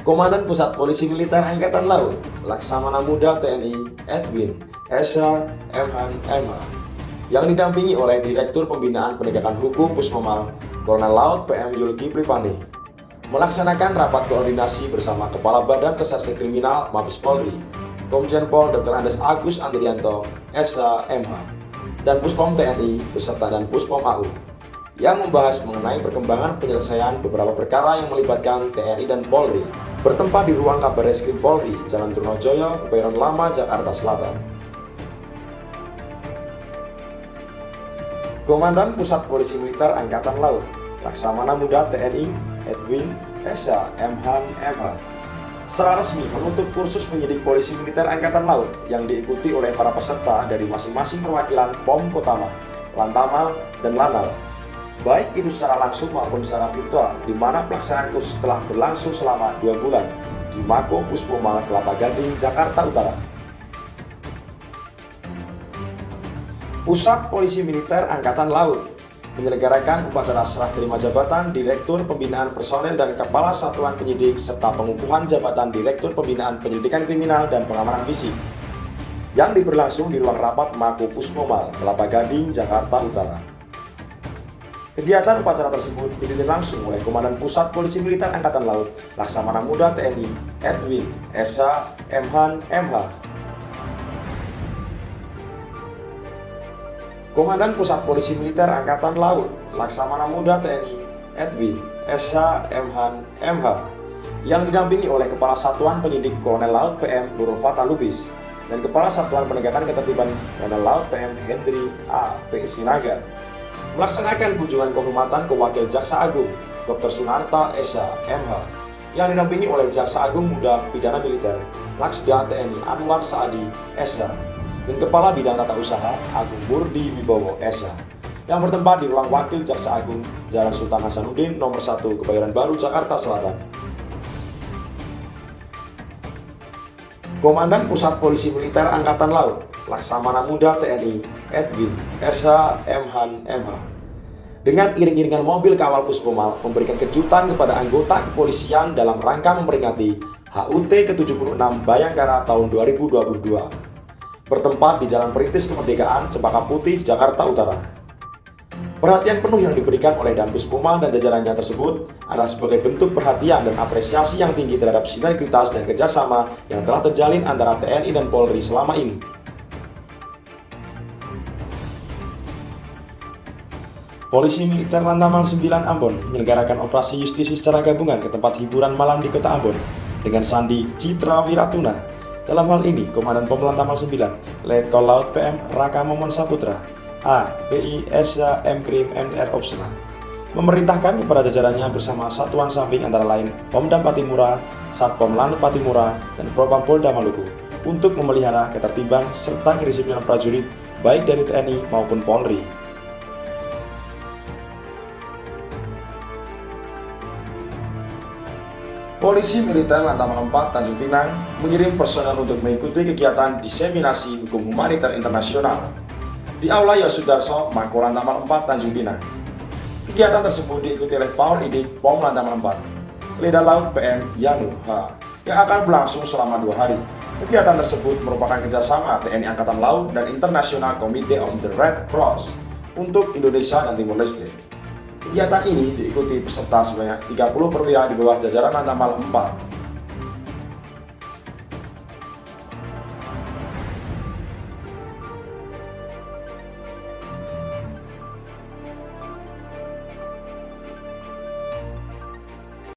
Komandan Pusat Polisi Militer Angkatan Laut, Laksamana Muda TNI Edwin Esa Emhan MH, yang didampingi oleh Direktur Pembinaan Penegakan Hukum Puspomal Kolonel Laut PM Zulkifli Pani, melaksanakan rapat koordinasi bersama Kepala Badan Reserse Kriminal Mabes Polri, Komjen Pol Dr. Andes Agus Andrianto Esa MH, dan Puspom TNI beserta dan Puspom AU, yang membahas mengenai perkembangan penyelesaian beberapa perkara yang melibatkan TNI dan Polri, bertempat di ruang Kabarreskrim Polri, Jalan Trunojoyo, Kebayoran Lama, Jakarta Selatan. Komandan Pusat Polisi Militer Angkatan Laut, Laksamana Muda TNI Edwin Esa Emhan MH, secara resmi menutup kursus penyidik Polisi Militer Angkatan Laut yang diikuti oleh para peserta dari masing-masing perwakilan POM Kotama, Lantamal, dan Lanal, baik itu secara langsung maupun secara virtual, di mana pelaksanaan kursus telah berlangsung selama 2 bulan di Mako Puspomal Kelapa Gading, Jakarta Utara. Pusat Polisi Militer Angkatan Laut menyelenggarakan upacara serah terima jabatan Direktur Pembinaan Personel dan Kepala Satuan Penyidik serta pengukuhan jabatan Direktur Pembinaan Penyelidikan Kriminal dan Pengamanan Fisik yang diberlangsung di ruang rapat Mako Puspomal Kelapa Gading, Jakarta Utara. Kegiatan upacara tersebut dipimpin langsung oleh Komandan Pusat Polisi Militer Angkatan Laut, Laksamana Muda TNI Edwin Esa Emhan MH. Komandan Pusat Polisi Militer Angkatan Laut, Laksamana Muda TNI Edwin Esa Emhan MH, yang didampingi oleh Kepala Satuan Penyidik Kolonel Laut PM Nurul Fatah Lubis dan Kepala Satuan Penegakan Ketertiban Kolonel Laut PM Hendri A. P. Sinaga, melaksanakan kunjungan kehormatan ke Wakil Jaksa Agung Dr. Sunarta Esa MH, yang didampingi oleh Jaksa Agung Muda Pidana Militer Laksda TNI Anwar Saadi Esa dan Kepala Bidang Tata Usaha Agung Burdi Wibowo Esa, yang bertempat di ruang Wakil Jaksa Agung Jalan Sultan Hasanuddin nomor 1 Kebayoran Baru, Jakarta Selatan. Komandan Pusat Polisi Militer Angkatan Laut, Laksamana Muda TNI Edwin Esa Emhan MH, dengan iring-iringan mobil kawal Puspomal memberikan kejutan kepada anggota kepolisian dalam rangka memperingati HUT ke-76 Bayangkara tahun 2022, bertempat di Jalan Perintis Kemerdekaan, Cempaka Putih, Jakarta Utara. Perhatian penuh yang diberikan oleh Dan Puspomal dan jajarannya tersebut adalah sebagai bentuk perhatian dan apresiasi yang tinggi terhadap sinergitas dan kerjasama yang telah terjalin antara TNI dan Polri selama ini. Polisi Militer Lantamal 9 Ambon menyelenggarakan operasi justisi secara gabungan ke tempat hiburan malam di Kota Ambon dengan sandi Citra Wiratuna. Dalam hal ini, Komandan Pom Lantamal 9, Letkol Laut PM Raka Momon Saputra, A. PI Esa M. Krim MTR Opsla, memerintahkan kepada jajarannya bersama satuan samping antara lain Pomdam Patimura, Satpom Lanut Patimura, dan Propam Polda Maluku untuk memelihara ketertiban serta kedisiplinan prajurit baik dari TNI maupun Polri. Polisi Militer Lantamal 4 Tanjung Pinang mengirim personel untuk mengikuti kegiatan diseminasi hukum humaniter internasional di Aula Yosudarso, Mako Lantamal 4 Tanjung Pinang. Kegiatan tersebut diikuti oleh Paul Idik Pom Lantamal 4, Leda Laut PM Yanu H, yang akan berlangsung selama 2 hari. Kegiatan tersebut merupakan kerjasama TNI Angkatan Laut dan International Committee of the Red Cross untuk Indonesia dan Timor Leste. Kegiatan ini diikuti peserta sebanyak 30 perwira di bawah jajaran Lantamal 4